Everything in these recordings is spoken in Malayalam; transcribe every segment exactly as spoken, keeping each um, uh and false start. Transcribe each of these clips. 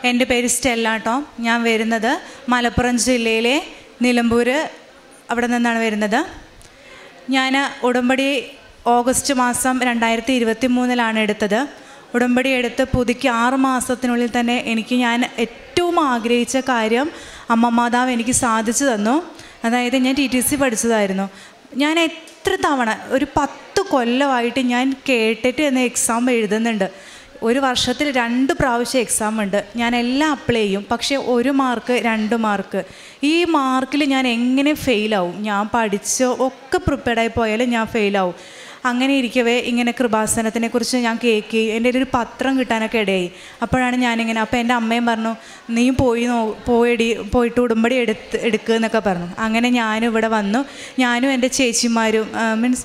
എൻ്റെ പേര് സ്റ്റെല്ല കേട്ടോ. ഞാൻ വരുന്നത് മലപ്പുറം ജില്ലയിലെ നിലമ്പൂർ അവിടെ നിന്നാണ് വരുന്നത്. ഞാൻ ഉടമ്പടി ഓഗസ്റ്റ് മാസം രണ്ടായിരത്തി ഇരുപത്തി മൂന്നിലാണ് എടുത്തത്. ഉടമ്പടി എടുത്ത് പുതുക്കി ആറ് മാസത്തിനുള്ളിൽ തന്നെ എനിക്ക് ഞാൻ ഏറ്റവും ആഗ്രഹിച്ച കാര്യം അമ്മ മാതാവ് എനിക്ക് സാധിച്ചു തന്നു. അതായത് ഞാൻ ടി ടി സി പഠിച്ചതായിരുന്നു. ഞാൻ എത്ര തവണ ഒരു പത്ത് കൊല്ലമായിട്ട് ഞാൻ കേട്ടിട്ട് എന്ന എക്സാം എഴുതുന്നുണ്ട്. ഒരു വർഷത്തിൽ രണ്ട് പ്രാവശ്യം എക്സാം ഉണ്ട്. ഞാൻ എല്ലാം അപ്ലൈ ചെയ്യും. പക്ഷേ ഒരു മാർക്ക് രണ്ട് മാർക്ക് ഈ മാർക്കിൽ ഞാൻ എങ്ങനെ ഫെയിലാവും? ഞാൻ പഠിച്ചോ ഒക്കെ പ്രിപ്പയർഡായി പോയാലും ഞാൻ ഫെയിലാവും. അങ്ങനെ ഇരിക്കവേ ഇങ്ങനെ കൃപാസനത്തിനെ കുറിച്ച് ഞാൻ കേൾക്കി എൻ്റെ ഒരു പത്രം കിട്ടാനൊക്കെ ഇടയായി. അപ്പോഴാണ് ഞാനിങ്ങനെ, അപ്പോൾ എൻ്റെ അമ്മയും പറഞ്ഞു നീ പോയി നോ പോയി പോയിട്ട് ഉടമ്പടി എടുത്ത് എടുക്കുക എന്നൊക്കെ പറഞ്ഞു. അങ്ങനെ ഞാനും ഇവിടെ വന്നു. ഞാനും എൻ്റെ ചേച്ചിമാരും മീൻസ്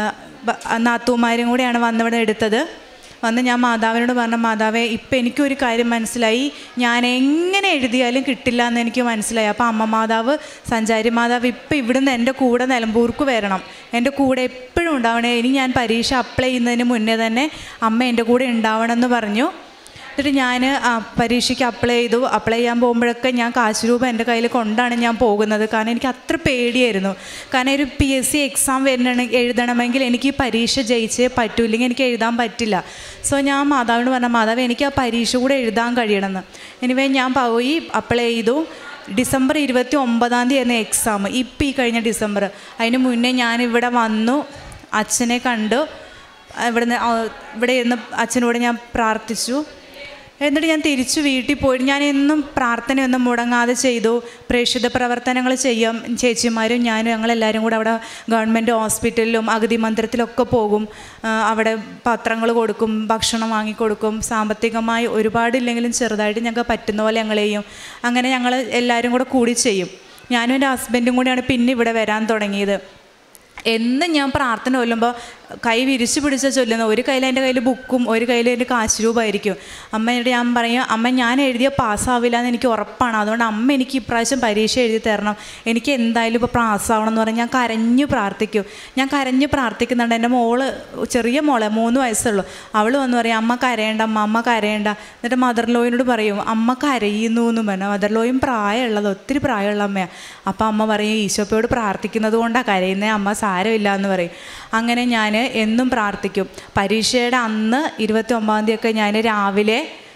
നാത്തൂമാരും കൂടെയാണ് വന്നിവിടെ എടുത്തത്. വന്ന് ഞാൻ മാതാവിനോട് പറഞ്ഞു, മാതാവേ ഇപ്പം എനിക്കൊരു കാര്യം മനസ്സിലായി, ഞാൻ എങ്ങനെ എഴുതിയാലും കിട്ടില്ല എന്ന് എനിക്ക് മനസ്സിലായി. അപ്പോൾ അമ്മ മാതാവ് സഞ്ചാരി മാതാവ് ഇപ്പം ഇവിടുന്ന് എൻ്റെ കൂടെ നിലമ്പൂർക്ക് വരണം, എൻ്റെ കൂടെ എപ്പോഴും ഉണ്ടാവണേ. ഇനി ഞാൻ പരീക്ഷ അപ്ലൈ ചെയ്യുന്നതിന് മുന്നേ തന്നെ അമ്മ എൻ്റെ കൂടെ ഉണ്ടാവണം എന്ന് പറഞ്ഞു. എന്നിട്ട് ഞാൻ പരീക്ഷയ്ക്ക് അപ്ലൈ ചെയ്തു. അപ്ലൈ ചെയ്യാൻ പോകുമ്പോഴൊക്കെ ഞാൻ കാശ് രൂപ എൻ്റെ കയ്യിൽ കൊണ്ടാണ് ഞാൻ പോകുന്നത്. കാരണം എനിക്ക് അത്ര പേടിയായിരുന്നു. കാരണം ഒരു പി എസ് സി എക്സാം വരണ എഴുതണമെങ്കിൽ എനിക്ക് ഈ പരീക്ഷ ജയിച്ചേ പറ്റൂ, ഇല്ലെങ്കിൽ എനിക്ക് എഴുതാൻ പറ്റില്ല. സോ ഞാൻ മാതാവിനോട് പറഞ്ഞ, മാതാവ് എനിക്ക് ആ പരീക്ഷ കൂടെ എഴുതാൻ കഴിയണമെന്ന്. എനിവേ ഞാൻ പോയി അപ്ലൈ ചെയ്തു. ഡിസംബർ ഇരുപത്തി ഒമ്പതാം തീയതി ആയിരുന്നു എക്സാം, ഇപ്പം ഈ കഴിഞ്ഞ ഡിസംബർ. അതിന് മുന്നേ ഞാനിവിടെ വന്നു, അച്ഛനെ കണ്ടു. ഇവിടെ ഇവിടെ ഇരുന്ന് അച്ഛനോട് ഞാൻ പ്രാർത്ഥിച്ചു. എന്നിട്ട് ഞാൻ തിരിച്ചു വീട്ടിൽ പോയി ഞാൻ എന്നും പ്രാർത്ഥനയൊന്നും മുടങ്ങാതെ ചെയ്തു. പ്രേക്ഷിത പ്രവർത്തനങ്ങൾ ചെയ്യാം. ചേച്ചിമാരും ഞാനും ഞങ്ങളെല്ലാവരും കൂടെ അവിടെ ഗവൺമെൻറ് ഹോസ്പിറ്റലിലും അഗതി മന്ദിരത്തിലൊക്കെ പോകും. അവിടെ പത്രങ്ങൾ കൊടുക്കും, ഭക്ഷണം വാങ്ങിക്കൊടുക്കും. സാമ്പത്തികമായി ഒരുപാടില്ലെങ്കിലും ചെറുതായിട്ട് ഞങ്ങൾക്ക് പറ്റുന്ന പോലെ ഞങ്ങൾ ചെയ്യും. അങ്ങനെ ഞങ്ങൾ എല്ലാവരും കൂടെ കൂടി ചെയ്യും. ഞാനും എൻ്റെ ഹസ്ബൻഡും കൂടിയാണ് പിന്നെ ഇവിടെ വരാൻ തുടങ്ങിയത്. എന്നും ഞാൻ പ്രാർത്ഥന ചൊല്ലുമ്പോൾ കൈ വിരിച്ചു പിടിച്ച ചൊല്ലുന്ന, ഒരു കയ്യിൽ എൻ്റെ കയ്യിൽ ബുക്കും ഒരു കയ്യിൽ എൻ്റെ കാശ് രൂപമായിരിക്കും. അമ്മയോട് ഞാൻ പറയും, അമ്മ ഞാൻ എഴുതിയ പാസ്സാവില്ല എന്ന് എനിക്ക് ഉറപ്പാണ്, അതുകൊണ്ട് അമ്മ എനിക്ക് ഇപ്രാവശ്യം പരീക്ഷ എഴുതി തരണം, എനിക്ക് എന്തായാലും ഇപ്പോൾ പാസ്സാവണം എന്ന് പറഞ്ഞ് ഞാൻ കരഞ്ഞു പ്രാർത്ഥിക്കും. ഞാൻ കരഞ്ഞു പ്രാർത്ഥിക്കുന്നുണ്ട്. എൻ്റെ മോള്, ചെറിയ മോളെ, മൂന്ന് വയസ്സുള്ളൂ, അവൾ വന്ന് പറയും അമ്മ കരയേണ്ട അമ്മ അമ്മ കരയേണ്ട. എന്നിട്ട് മദർ ലോയിനോട് പറയും അമ്മ കരയുന്നു എന്ന് പറഞ്ഞു. മദർ ലോയും പ്രായമുള്ളത്, ഒത്തിരി പ്രായമുള്ള അമ്മയാണ്. അപ്പോൾ അമ്മ പറയും ഈശോപ്പയോട് പ്രാർത്ഥിക്കുന്നത് കൊണ്ടാണ് കരയുന്നത്, അമ്മ സാരമില്ല എന്ന് പറയും. അങ്ങനെ ഞാൻ എന്നും പ്രാർത്ഥിക്കും. പരീക്ഷയുടെ അന്ന് ഇരുപത്തി ഒമ്പതാം തീയതിയൊക്കെ ഞാൻ രാവിലെ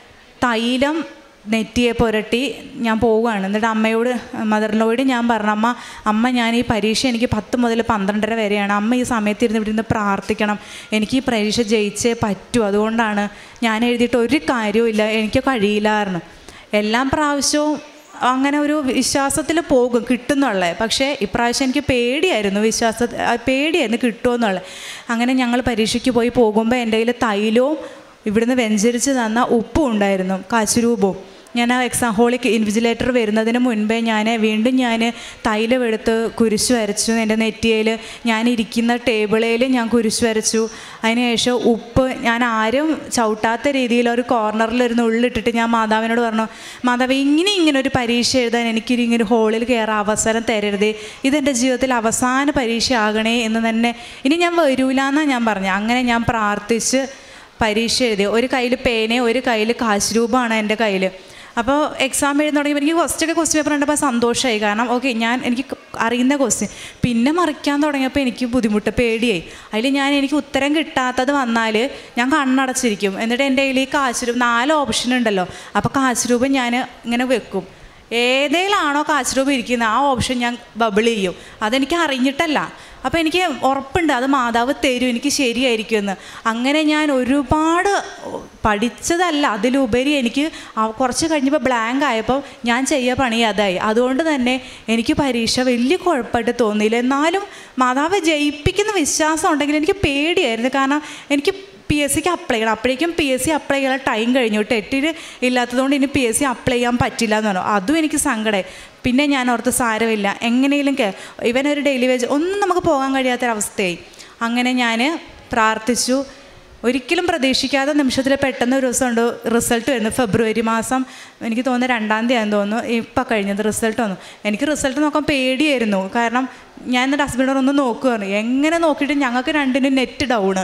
തൈലം നെറ്റിയെ പുരട്ടി ഞാൻ പോവുകയാണ്. എന്നിട്ട് അമ്മയോട്, മദറിനോട് ഞാൻ പറഞ്ഞു, അമ്മ അമ്മ ഞാൻ ഈ പരീക്ഷ എനിക്ക് പത്ത് മുതൽ പന്ത്രണ്ടര വരെയാണ്, അമ്മ ഈ സമയത്ത് ഇരുന്ന് ഇവിടെ നിന്ന് പ്രാർത്ഥിക്കണം, എനിക്ക് ഈ പരീക്ഷ ജയിച്ചേ പറ്റൂ, അതുകൊണ്ടാണ് ഞാൻ എഴുതിയിട്ട് ഒരു കാര്യവുമില്ല, എനിക്ക് കഴിയില്ലായിരുന്നു. എല്ലാ പ്രാവശ്യവും അങ്ങനെ ഒരു വിശ്വാസത്തിൽ പോകും കിട്ടുന്നുള്ളത്. പക്ഷേ ഇപ്രാവശ്യം എനിക്ക് പേടിയായിരുന്നു, വിശ്വാസ പേടിയായിരുന്നു കിട്ടുമെന്നുള്ളത്. അങ്ങനെ ഞങ്ങൾ പരീക്ഷയ്ക്ക് പോയി പോകുമ്പോൾ എൻ്റെ കയ്യിൽ തൈലവും ഇവിടുന്ന് വെഞ്ചരിച്ച് തന്ന ഉപ്പും ഉണ്ടായിരുന്നു, കാശുരൂപവും. ഞാൻ ആ എക്സാം ഹോളിൽ ഇൻവിജിലേറ്റർ വരുന്നതിന് മുൻപേ ഞാൻ വീണ്ടും ഞാൻ തൈലം എടുത്ത് കുരിശ് വരച്ചു. എൻ്റെ നെറ്റിയിൽ ഞാൻ ഇരിക്കുന്ന ടേബിളിൽ ഞാൻ കുരിശ് വരച്ചു. അതിനുശേഷം ഉപ്പ് ഞാൻ ആരും ചവിട്ടാത്ത രീതിയിൽ ഒരു കോർണറിലൊരു ഉള്ളിട്ടിട്ട് ഞാൻ മാതാവിനോട് പറഞ്ഞു, മാതാവ് ഇങ്ങനെ ഇങ്ങനെ ഒരു പരീക്ഷ എഴുതാൻ എനിക്കൊരു ഇങ്ങനെ ഹോളിൽ കയറാൻ അവസരം തരരുതേ, ഇതെൻ്റെ ജീവിതത്തിൽ അവസാന പരീക്ഷ ആകണേ എന്ന് തന്നെ, ഇനി ഞാൻ വരൂലെന്നാണ് ഞാൻ പറഞ്ഞു. അങ്ങനെ ഞാൻ പ്രാർത്ഥിച്ച് പരീക്ഷ എഴുതി. ഒരു കയ്യിൽ പേനയും ഒരു കയ്യിൽ കാശ് രൂപമാണ് എൻ്റെ കയ്യിൽ. അപ്പോൾ എക്സാം എഴുതി തുടങ്ങിയപ്പോൾ എനിക്ക് ഫസ്റ്റൊക്കെ ക്വസ്റ്റ്യൻ പേപ്പർ കണ്ടപ്പോൾ സന്തോഷമായി. കാരണം ഓക്കെ ഞാൻ എനിക്ക് അറിയുന്ന ക്വസ്റ്റ്യൻ. പിന്നെ മറിക്കാൻ തുടങ്ങിയപ്പോൾ എനിക്ക് ബുദ്ധിമുട്ട്, പേടിയായി. അതിൽ ഞാൻ എനിക്ക് ഉത്തരം കിട്ടാത്തത് വന്നാൽ ഞാൻ കണ്ണടച്ചിരിക്കും. എന്നിട്ട് എൻ്റെ കയ്യിൽ ഈ കാശ് രൂപ നാല് ഓപ്ഷൻ ഉണ്ടല്ലോ, അപ്പോൾ കാശ് രൂപ ഞാൻ ഇങ്ങനെ വെക്കും. ഏതേലാണോ കാശ് രൂപ ഇരിക്കുന്നത് ആ ഓപ്ഷൻ ഞാൻ ബബിൾ ചെയ്യും. അതെനിക്ക് അറിഞ്ഞിട്ടല്ല, അപ്പോൾ എനിക്ക് ഉറപ്പുണ്ട് അത് മാതാവ് തരും, എനിക്ക് ശരിയായിരിക്കുമെന്ന്. അങ്ങനെ ഞാൻ ഒരുപാട് പഠിച്ചതല്ല, അതിലുപരി എനിക്ക് കുറച്ച് കഴിഞ്ഞപ്പോൾ ബ്ലാങ്ക് ആയപ്പോൾ ഞാൻ ചെയ്യുക പണി അതായി. അതുകൊണ്ട് തന്നെ എനിക്ക് പരീക്ഷ വലിയ കുഴപ്പമായിട്ട് തോന്നിയില്ല. എന്നാലും മാതാവ് ജയിപ്പിക്കുന്ന വിശ്വാസം ഉണ്ടെങ്കിൽ എനിക്ക് പേടിയായിരുന്നു. കാരണം എനിക്ക് പി എസ് സിക്ക് അപ്ലൈ ചെയ്യണം. അപ്പോഴേക്കും പി എസ് സി അപ്ലൈ ചെയ്യാൻ ടൈം കഴിഞ്ഞു. ടെറ്റിന് ഇല്ലാത്തതുകൊണ്ട് ഇനി പി എസ് സി അപ്ലൈ ചെയ്യാൻ പറ്റില്ല എന്ന് പറഞ്ഞു. അതും എനിക്ക് സങ്കടമായി. പിന്നെ ഞാൻ ഓർത്ത് സാരമില്ല, എങ്ങനെയെങ്കിലും കേ ഇവനൊരു ഡെയിലി വേജ് ഒന്നും നമുക്ക് പോകാൻ കഴിയാത്തൊരവസ്ഥയായി. അങ്ങനെ ഞാൻ പ്രാർത്ഥിച്ചു. ഒരിക്കലും പ്രതീക്ഷിക്കാത്ത നിമിഷത്തിൽ പെട്ടെന്ന് ഒരു ദിവസം ഉണ്ട് റിസൾട്ട് വരുന്നു. ഫെബ്രുവരി മാസം എനിക്ക് തോന്നുന്നു രണ്ടാം തീയതി തോന്നുന്നു ഇപ്പം കഴിഞ്ഞത് റിസൾട്ട് വന്നു. എനിക്ക് റിസൾട്ട് നോക്കാൻ പേടിയായിരുന്നു. കാരണം ഞാൻ എന്നിട്ട് ഹസ്ബൻഡോട് ഒന്ന് നോക്കുകയാണ്. എങ്ങനെ നോക്കിയിട്ട് ഞങ്ങൾക്ക് രണ്ടിനും നെറ്റ് ഡൗണ്.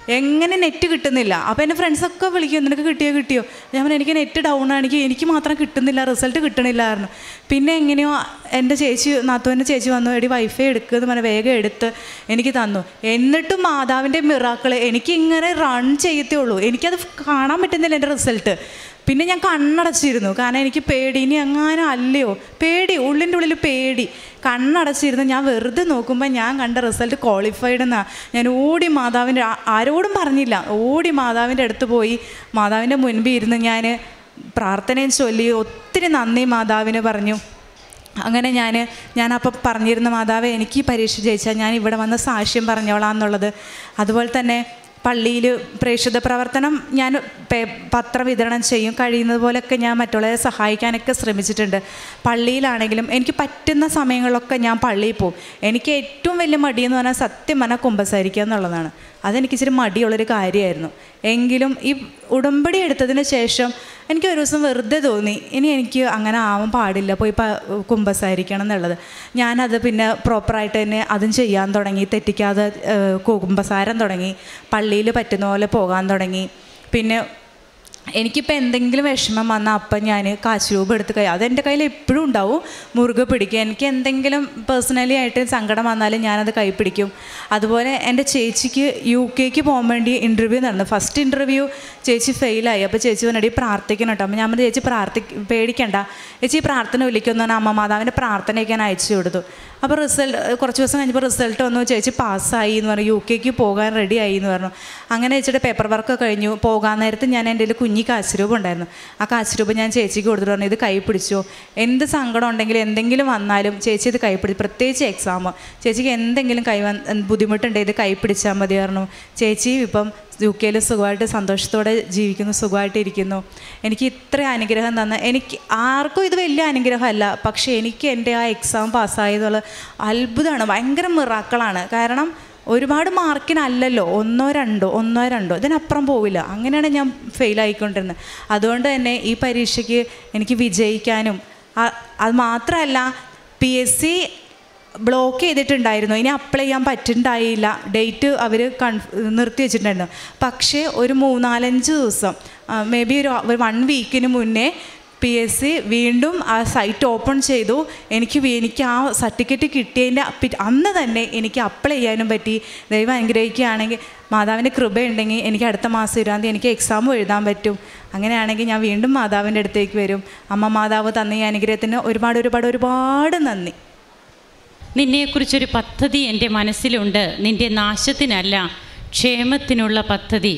എങ്ങനെ നെറ്റ് കിട്ടുന്നില്ല. അപ്പോൾ എൻ്റെ ഫ്രണ്ട്സൊക്കെ വിളിക്കും, നിനക്ക് കിട്ടിയോ കിട്ടിയോ ഞാൻ പറഞ്ഞു എനിക്ക് നെറ്റ് ഡൗൺ ആണെങ്കിൽ എനിക്ക് മാത്രം കിട്ടുന്നില്ല, റിസൾട്ട് കിട്ടണില്ലായിരുന്നു. പിന്നെ എങ്ങനെയോ എൻ്റെ ചേച്ചി നാത്തൂൻ്റെ ചേച്ചി വന്നു, എടി വൈഫൈ എടുക്കുമെന്ന് പറഞ്ഞാൽ വേഗം എടുത്ത് എനിക്ക് തന്നു. എന്നിട്ടും മാതാവിൻ്റെ മിറാക്കിൾ എനിക്ക് ഇങ്ങനെ റൺ ചെയ്യത്തേ ഉള്ളൂ, എനിക്കത് കാണാൻ പറ്റുന്നില്ല എൻ്റെ റിസൾട്ട്. പിന്നെ ഞാൻ കണ്ണടച്ചിരുന്നു, കാരണം എനിക്ക് പേടി, ഇനി എങ്ങാനും അല്ലയോ പേടി, ഉള്ളിൻ്റെ ഉള്ളിൽ പേടി. കണ്ണടച്ചിരുന്നു. ഞാൻ വെറുതെ നോക്കുമ്പോൾ ഞാൻ കണ്ട റിസൾട്ട് ക്വാളിഫൈഡ് എന്നാണ്. ഞാൻ ഓടി മാതാവിൻ്റെ, ആരോടും പറഞ്ഞില്ല, ഓടി മാതാവിൻ്റെ അടുത്ത് പോയി മാതാവിൻ്റെ മുൻപിൽ ഇരുന്ന് ഞാൻ പ്രാർത്ഥനയും ചൊല്ലി ഒത്തിരി നന്ദി മാതാവിന് പറഞ്ഞു. അങ്ങനെ ഞാൻ ഞാനപ്പം പറഞ്ഞിരുന്ന മാതാവേ എനിക്ക് പരീക്ഷ ജയിച്ചാൽ ഞാൻ ഇവിടെ വന്ന് സാക്ഷ്യം പറഞ്ഞോളാം എന്നുള്ളത്. അതുപോലെ തന്നെ പള്ളിയിൽ പ്രേക്ഷിത പ്രവർത്തനം ഞാൻ പേ പത്രം വിതരണം ചെയ്യും, കഴിയുന്നത് പോലെയൊക്കെ ഞാൻ മറ്റുള്ളവരെ സഹായിക്കാനൊക്കെ ശ്രമിച്ചിട്ടുണ്ട്. പള്ളിയിലാണെങ്കിലും എനിക്ക് പറ്റുന്ന സമയങ്ങളിലൊക്കെ ഞാൻ പള്ളിയിൽ പോകും. എനിക്ക് ഏറ്റവും വലിയ മടിയെന്ന് പറഞ്ഞാൽ സത്യം പറഞ്ഞാൽ കുമ്പസാരിക്കുക എന്നുള്ളതാണ്. അതെനിക്ക് ഇച്ചിരി മടിയുള്ളൊരു കാര്യമായിരുന്നു. എങ്കിലും ഈ ഉടമ്പടി എടുത്തതിന് ശേഷം എനിക്ക് ഒരു ദിവസം വെറുതെ തോന്നി ഇനി എനിക്ക് അങ്ങനെ ആവാൻ പാടില്ല, പോയി കുമ്പസാരിക്കണം എന്നുള്ളത്. ഞാനത് പിന്നെ പ്രോപ്പറായിട്ട് തന്നെ അതും ചെയ്യാൻ തുടങ്ങി, തെറ്റിക്കാതെ കുമ്പസാരം തുടങ്ങി, പള്ളിയിൽ പറ്റുന്ന പോലെ പോകാൻ തുടങ്ങി. പിന്നെ എനിക്കിപ്പോൾ എന്തെങ്കിലും വിഷമം വന്നാൽ അപ്പം ഞാൻ കാശ് രൂപ എടുത്ത് കൈ, അതെൻ്റെ കയ്യിൽ എപ്പോഴും ഉണ്ടാവും, മുറുകെ പിടിക്കുക. എനിക്ക് എന്തെങ്കിലും പേഴ്സണലി ആയിട്ട് സങ്കടം വന്നാലും ഞാനത് കൈ പിടിക്കും. അതുപോലെ എൻ്റെ ചേച്ചിക്ക് യു കെക്ക് പോകാൻ വേണ്ടി ഇൻ്റർവ്യൂ നടന്നു. ഫസ്റ്റ് ഇൻ്റർവ്യൂ ചേച്ചി ഫെയിലായി. അപ്പോൾ ചേച്ചി പറഞ്ഞിട്ട് പ്രാർത്ഥിക്കണം കേട്ടോ. അപ്പോൾ ഞാൻ പറഞ്ഞു ചേച്ചി പ്രാർത്ഥി പേടിക്കണ്ട ചേച്ചി, പ്രാർത്ഥന വിളിക്കുമെന്ന് പറഞ്ഞാൽ അമ്മ മാതാവിൻ്റെ പ്രാർത്ഥനയൊക്കെ ഞാൻ അയച്ചു കൊടുത്തു. അപ്പോൾ റിസൾട്ട് കുറച്ച് ദിവസം കഴിഞ്ഞപ്പോൾ റിസൾട്ട് വന്നു, ചേച്ചി പാസ്സായി എന്ന് പറഞ്ഞു, യു കെക്ക് പോകാൻ റെഡി ആയി എന്ന് പറഞ്ഞു. അങ്ങനെ ചേച്ചിയുടെ പേപ്പർ വർക്ക് കഴിഞ്ഞു. പോകാൻ നേരത്ത് ഞാൻ എൻ്റെ കയ്യിൽ കുഞ്ഞി കാശ് രൂപ ഉണ്ടായിരുന്നു. ആ കാശ് രൂപ ഞാൻ ചേച്ചിക്ക് കൊടുത്തിട്ട് പറഞ്ഞു ഇത് കൈ പിടിച്ചോ, എന്ത് സങ്കടം ഉണ്ടെങ്കിലും എന്തെങ്കിലും വന്നാലും ചേച്ചി ഇത് കൈ പിടിച്ചു, പ്രത്യേകിച്ച് എക്സാം ചേച്ചിക്ക് എന്തെങ്കിലും കൈ വന്ന് ബുദ്ധിമുട്ടുണ്ടെങ്കിൽ ഇത് കൈ പിടിച്ചാൽ മതി പറഞ്ഞു. ചേച്ചി ഇപ്പം യു കെയിൽ സുഖമായിട്ട് സന്തോഷത്തോടെ ജീവിക്കുന്നു, സുഖമായിട്ട് ഇരിക്കുന്നു. എനിക്ക് ഇത്ര അനുഗ്രഹം തന്ന, എനിക്ക് ആർക്കും ഇത് വലിയ അനുഗ്രഹമല്ല, പക്ഷേ എനിക്ക് എൻ്റെ ആ എക്സാം പാസ്സായതുള്ള അത്ഭുതമാണ്, ഭയങ്കര മിറാക്കിളാണ്. കാരണം ഒരുപാട് മാർക്കിനല്ലല്ലോ, ഒന്നോ രണ്ടോ ഒന്നോ രണ്ടോ ഇതിനപ്പുറം പോവില്ല. അങ്ങനെയാണ് ഞാൻ ഫെയിലായിക്കൊണ്ടിരുന്നത്. അതുകൊണ്ട് തന്നെ ഈ പരീക്ഷയ്ക്ക് എനിക്ക് വിജയിക്കാനും, അത് മാത്രമല്ല പി എസ് സി ബ്ലോക്ക് ചെയ്തിട്ടുണ്ടായിരുന്നു, ഇനി അപ്ലൈ ചെയ്യാൻ പറ്റുന്നുണ്ടായില്ല, ഡേറ്റ് അവർ കൺ നിർത്തി വെച്ചിട്ടുണ്ടായിരുന്നു. പക്ഷേ ഒരു മൂന്നാലഞ്ച് ദിവസം മേ ബി ഒരു വൺ വീക്കിന് മുന്നേ പി എസ് സി വീണ്ടും ആ സൈറ്റ് ഓപ്പൺ ചെയ്തു. എനിക്ക് എനിക്ക് ആ സർട്ടിഫിക്കറ്റ് കിട്ടിയതിൻ്റെ അന്ന് തന്നെ എനിക്ക് അപ്ലൈ ചെയ്യാനും പറ്റി. ദൈവം അനുഗ്രഹിക്കുകയാണെങ്കിൽ, മാതാവിൻ്റെ കൃപയുണ്ടെങ്കിൽ എനിക്ക് അടുത്ത മാസം ഇരുപതാം തീയതി എനിക്ക് എക്സാമും എഴുതാൻ പറ്റും. അങ്ങനെയാണെങ്കിൽ ഞാൻ വീണ്ടും മാതാവിൻ്റെ അടുത്തേക്ക് വരും. അമ്മ മാതാവ് തന്ന ഈ അനുഗ്രഹത്തിന് ഒരുപാട് ഒരുപാട് ഒരുപാട് നന്ദി. നിന്നെക്കുറിച്ചൊരു പദ്ധതി എൻ്റെ മനസ്സിലുണ്ട്, നിൻ്റെ നാശത്തിനല്ല ക്ഷേമത്തിനുള്ള പദ്ധതി.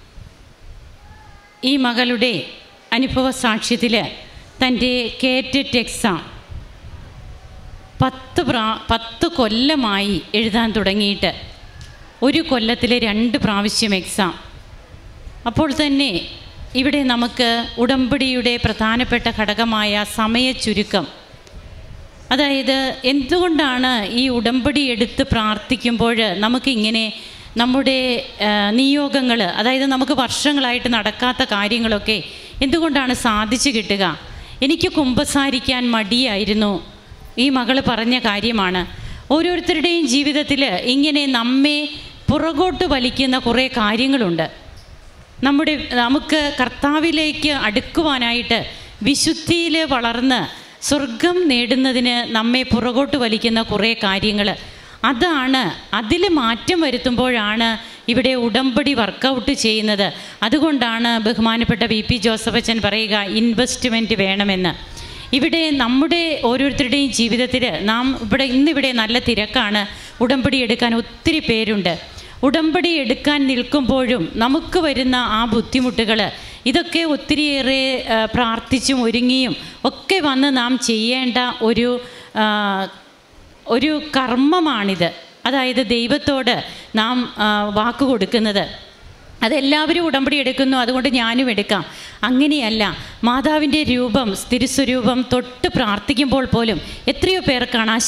ഈ മകളുടെ അനുഭവ സാക്ഷ്യത്തിൽ തൻ്റെ കേറ്ററ്റ് എക്സാം പത്ത് പ്രാ പത്ത് കൊല്ലമായി എഴുതാൻ തുടങ്ങിയിട്ട് ഒരു കൊല്ലത്തിൽ രണ്ട് പ്രാവശ്യം എക്സാം. അപ്പോൾ തന്നെ ഇവിടെ നമുക്ക് ഉടമ്പടിയുടെ പ്രധാനപ്പെട്ട ഘടകമായ സമയച്ചുരുക്കം, അതായത് എന്തുകൊണ്ടാണ് ഈ ഉടമ്പടി എടുത്ത് പ്രാർത്ഥിക്കുമ്പോൾ നമുക്കിങ്ങനെ നമ്മുടെ നിയോഗങ്ങൾ, അതായത് നമുക്ക് വർഷങ്ങളായിട്ട് നടക്കാത്ത കാര്യങ്ങളൊക്കെ എന്തുകൊണ്ടാണ് സാധിച്ചു കിട്ടുക? എനിക്ക് കുമ്പസാരിക്കാൻ മടിയായിരുന്നു. ഈ മകൾ പറഞ്ഞ കാര്യമാണ്. ഓരോരുത്തരുടെയും ജീവിതത്തിൽ ഇങ്ങനെ നമ്മെ പുറകോട്ട് വലിക്കുന്ന കുറേ കാര്യങ്ങളുണ്ട്. നമ്മുടെ നമുക്ക് കർത്താവിലേക്ക് അടുക്കുവാനായിട്ട് വിശുദ്ധിയിൽ വളർന്ന് സ്വർഗം നേടുന്നതിന് നമ്മെ പുറകോട്ട് വലിക്കുന്ന കുറേ കാര്യങ്ങൾ, അതാണ്. അതിൽ മാറ്റം വരുത്തുമ്പോഴാണ് ഇവിടെ ഉടമ്പടി വർക്കൗട്ട് ചെയ്യുന്നത്. അതുകൊണ്ടാണ് ബഹുമാനപ്പെട്ട വി പി ജോസഫ് അച്ഛൻ പറയുക ഇൻവെസ്റ്റ്മെൻറ്റ് വേണമെന്ന്. ഇവിടെ നമ്മുടെ ഓരോരുത്തരുടെയും ജീവിതത്തിൽ നാം ഇവിടെ ഇന്നിവിടെ നല്ല തിരക്കാണ്, ഉടമ്പടി എടുക്കാൻ ഒത്തിരി പേരുണ്ട്. ഉടമ്പടി എടുക്കാൻ നിൽക്കുമ്പോഴും നമുക്ക് വരുന്ന ആ ബുദ്ധിമുട്ടുകൾ, ഇതൊക്കെ ഒത്തിരിയേറെ പ്രാർത്ഥിച്ചും ഒരുങ്ങിയും ഒക്കെ വന്ന് നാം ചെയ്യേണ്ട ഒരു ഒരു കർമ്മമാണിത്. അതായത് ദൈവത്തോട് നാം വാക്ക് കൊടുക്കുന്നത്. അതെല്ലാവരും ഉടമ്പടി എടുക്കുന്നു, അതുകൊണ്ട് ഞാനും എടുക്കാം, അങ്ങനെയല്ല. മാതാവിൻ്റെ രൂപം, തിരുസ്വരൂപം തൊട്ട് പ്രാർത്ഥിക്കുമ്പോൾ പോലും എത്രയോ പേർക്കാണ് ആ ശക്തി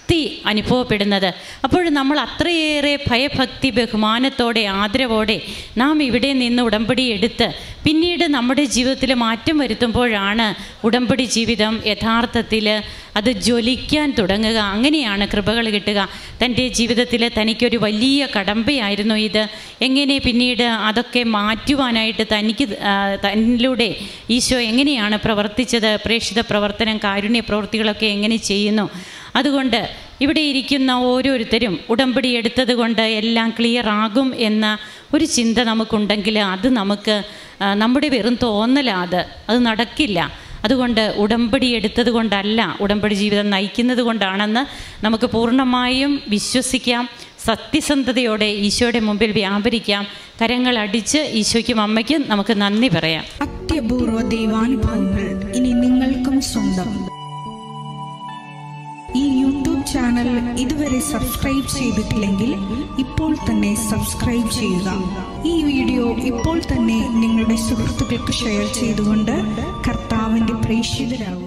ശക്തി അനുഭവപ്പെടുന്നത്. അപ്പോൾ നമ്മൾ അത്രയേറെ ഭയഭക്തി ബഹുമാനത്തോടെ ആദരവോടെ നാം ഇവിടെ നിന്ന് ഉടമ്പടി എടുത്ത് പിന്നീട് നമ്മുടെ ജീവിതത്തിൽ മാറ്റം വരുത്തുമ്പോഴാണ് ഉടമ്പടി ജീവിതം യഥാർത്ഥത്തിൽ അത് ജ്വലിക്കാൻ തുടങ്ങുക. അങ്ങനെയാണ് കൃപകൾ കിട്ടുക. തൻ്റെ ജീവിതത്തിൽ തനിക്കൊരു വലിയ കടമ്പയായിരുന്നു ഇത്. എങ്ങനെ പിന്നീട് അതൊക്കെ മാറ്റുവാനായിട്ട് തനിക്ക് തന്നിലൂടെ ഈശോ എങ്ങനെയാണ് പ്രവർത്തിച്ചത്, പ്രേക്ഷിത പ്രവർത്തനം, കാരുണ്യ പ്രവൃത്തികളൊക്കെ എങ്ങനെ ചെയ്യുന്നു. അതുകൊണ്ട് ഇവിടെ ഇരിക്കുന്ന ഓരോരുത്തരും ഉടമ്പടി എടുത്തത് കൊണ്ട് എല്ലാം ക്ലിയർ ആകും എന്ന ഒരു ചിന്ത നമുക്കുണ്ടെങ്കിൽ അത് നമുക്ക് നമ്മുടെ വെറും തോന്നലാത്, അത് നടക്കില്ല. അതുകൊണ്ട് ഉടമ്പടി എടുത്തത് കൊണ്ടല്ല ഉടമ്പടി ജീവിതം നയിക്കുന്നത് കൊണ്ടാണെന്ന് നമുക്ക് പൂർണ്ണമായും വിശ്വസിക്കാം. സത്യസന്ധതയോടെ ഈശോയുടെ മുമ്പിൽ വ്യാപരിക്കാം. കരങ്ങൾ അടിച്ച് ഈശോയ്ക്കും അമ്മയ്ക്കും നമുക്ക് നന്ദി പറയാം. അത്യപൂർവ ദൈവാനുഭവങ്ങൾ ഇനി നിങ്ങൾക്കും സ്വന്തം. ഈ യൂട്യൂബ് ചാനൽ ഇതുവരെ സബ്സ്ക്രൈബ് ചെയ്തിട്ടില്ലെങ്കിൽ ഇപ്പോൾ തന്നെ സബ്സ്ക്രൈബ് ചെയ്യുക. ഈ വീഡിയോ ഇപ്പോൾ തന്നെ നിങ്ങളുടെ സുഹൃത്തുക്കൾക്ക് ഷെയർ ചെയ്തുകൊണ്ട് കർത്താവിൻ്റെ പ്രേക്ഷിതരാകുക.